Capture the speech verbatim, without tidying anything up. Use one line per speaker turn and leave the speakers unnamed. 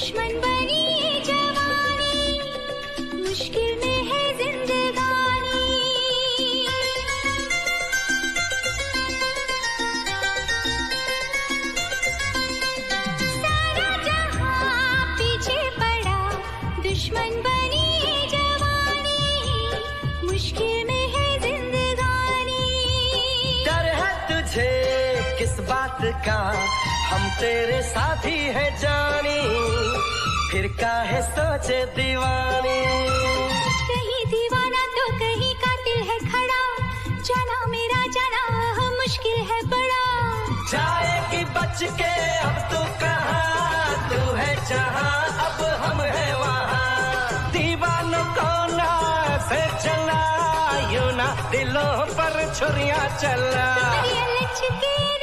दुश्मन बनी ये जवानी, मुश्किल में है जिंदगानी। सारा जहां पीछे पड़ा, दुश्मन बनी ये जवानी, मुश्किल में है जिंदगानी।
डर है तुझे किस बात का, हम तेरे साथी है जानी, फिर काहे सोचे दीवानी।
कहीं दीवाना तो कहीं कातिल है खड़ा, जाना मेरा जाना मुश्किल है बड़ा।
जाएगी बच के अब तू कहाँ, तू है जहाँ अब हम है वहाँ। दीवानों को ना से चला, यूं ना दिलों पर छुरियां चला।
ये लचके